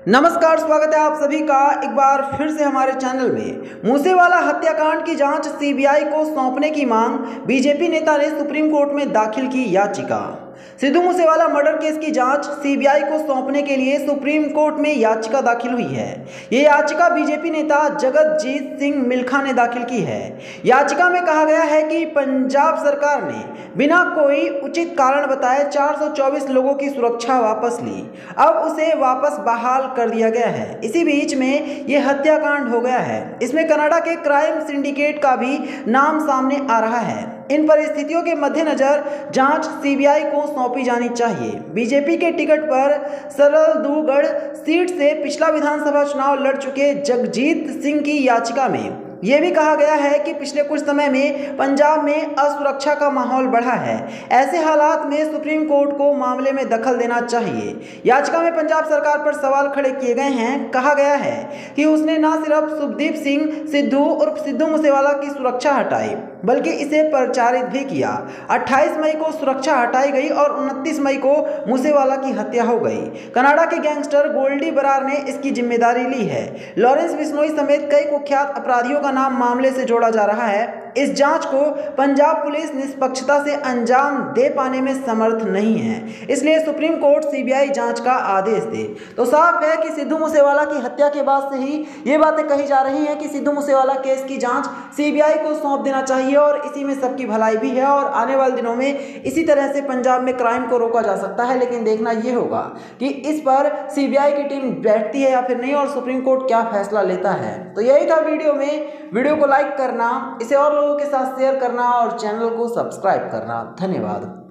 नमस्कार, स्वागत है आप सभी का एक बार फिर से हमारे चैनल में। मूसेवाला हत्याकांड की जांच सीबीआई को सौंपने की मांग, बीजेपी नेता ने सुप्रीम कोर्ट में दाखिल की याचिका। सिद्धू मूसेवाला मर्डर केस की जांच सीबीआई को सौंपने के लिए सुप्रीम कोर्ट में याचिका दाखिल हुई है। ये याचिका बीजेपी नेता जगतजीत सिंह मिल्खा ने दाखिल की है। याचिका में कहा गया है कि पंजाब सरकार ने बिना कोई उचित कारण बताए 424 लोगों की सुरक्षा वापस ली, अब उसे वापस बहाल कर दिया गया है। इसी बीच में ये हत्याकांड हो गया है। इसमें कनाडा के क्राइम सिंडिकेट का भी नाम सामने आ रहा है। इन परिस्थितियों के मद्देनजर जांच सीबीआई को सौंपी जानी चाहिए। बीजेपी के टिकट पर सरलदूगढ़ सीट से पिछला विधानसभा चुनाव लड़ चुके जगजीत सिंह की याचिका में यह भी कहा गया है कि पिछले कुछ समय में पंजाब में असुरक्षा का माहौल बढ़ा है। ऐसे हालात में सुप्रीम कोर्ट को मामले में दखल देना चाहिए। याचिका में पंजाब सरकार पर सवाल खड़े किए गए हैं। कहा गया है कि उसने न सिर्फ सुखदीप सिंह सिद्धू उर्फ सिद्धू मूसेवाला की सुरक्षा हटाई, बल्कि इसे प्रचारित भी किया। 28 मई को सुरक्षा हटाई गई और 29 मई को मूसेवाला की हत्या हो गई। कनाडा के गैंगस्टर गोल्डी बरार ने इसकी जिम्मेदारी ली है। लॉरेंस बिश्नोई समेत कई कुख्यात अपराधियों का नाम मामले से जोड़ा जा रहा है। इस जांच को पंजाब पुलिस निष्पक्षता से अंजाम दे पाने में समर्थ नहीं है, इसलिए सुप्रीम कोर्ट सीबीआई जांच का आदेश दे। तो साफ है कि सिद्धू मूसेवाला की हत्या के बाद से ही ये बातें कही जा रही हैं कि सिद्धू मूसेवाला केस की जांच सीबीआई को सौंप देना चाहिए और इसी में सबकी भलाई भी है और आने वाले दिनों में इसी तरह से पंजाब में क्राइम को रोका जा सकता है। लेकिन देखना ये होगा कि इस पर सीबीआई की टीम बैठती है या फिर नहीं और सुप्रीम कोर्ट क्या फैसला लेता है। तो यही था वीडियो को लाइक करना, इसे और लोगों के साथ शेयर करना और चैनल को सब्सक्राइब करना। धन्यवाद।